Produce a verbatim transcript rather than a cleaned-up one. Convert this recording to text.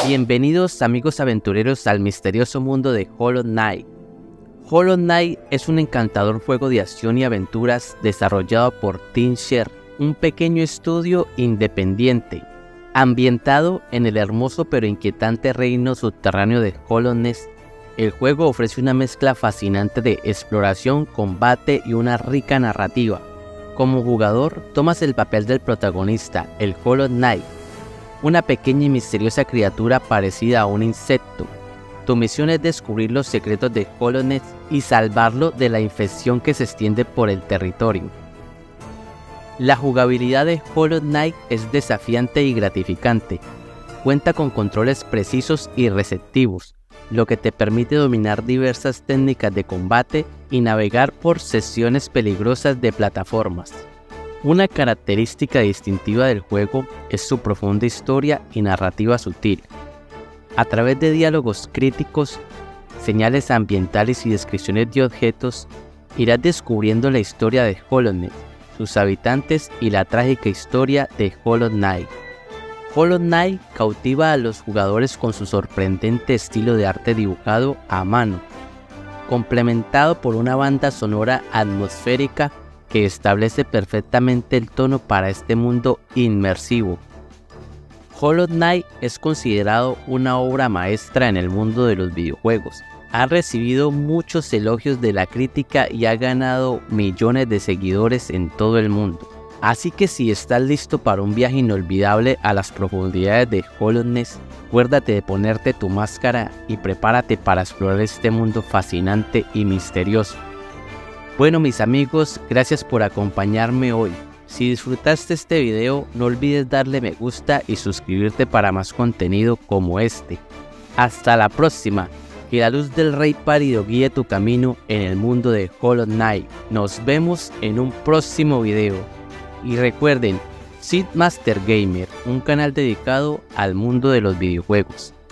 Bienvenidos amigos aventureros al misterioso mundo de Hollow Knight. Hollow Knight es un encantador juego de acción y aventuras desarrollado por Team Share, un pequeño estudio independiente, ambientado en el hermoso pero inquietante reino subterráneo de Hollow Knight. El juego ofrece una mezcla fascinante de exploración, combate y una rica narrativa. Como jugador, tomas el papel del protagonista, el Hollow Knight, una pequeña y misteriosa criatura parecida a un insecto. Tu misión es descubrir los secretos de Hollow Knight y salvarlo de la infección que se extiende por el territorio. La jugabilidad de Hollow Knight es desafiante y gratificante. Cuenta con controles precisos y receptivos, lo que te permite dominar diversas técnicas de combate y navegar por secciones peligrosas de plataformas. Una característica distintiva del juego es su profunda historia y narrativa sutil. A través de diálogos críticos, señales ambientales y descripciones de objetos, irás descubriendo la historia de Hollow Knight, sus habitantes y la trágica historia de Hollow Knight. Hollow Knight cautiva a los jugadores con su sorprendente estilo de arte dibujado a mano, complementado por una banda sonora atmosférica que establece perfectamente el tono para este mundo inmersivo. Hollow Knight es considerado una obra maestra en el mundo de los videojuegos. Ha recibido muchos elogios de la crítica y ha ganado millones de seguidores en todo el mundo. Así que si estás listo para un viaje inolvidable a las profundidades de Hollow Knight, acuérdate de ponerte tu máscara y prepárate para explorar este mundo fascinante y misterioso. Bueno mis amigos, gracias por acompañarme hoy. Si disfrutaste este video, no olvides darle me gusta y suscribirte para más contenido como este. Hasta la próxima, que la luz del Rey Pálido guíe tu camino en el mundo de Hollow Knight. Nos vemos en un próximo video. Y recuerden, Sid Master Gamer, un canal dedicado al mundo de los videojuegos.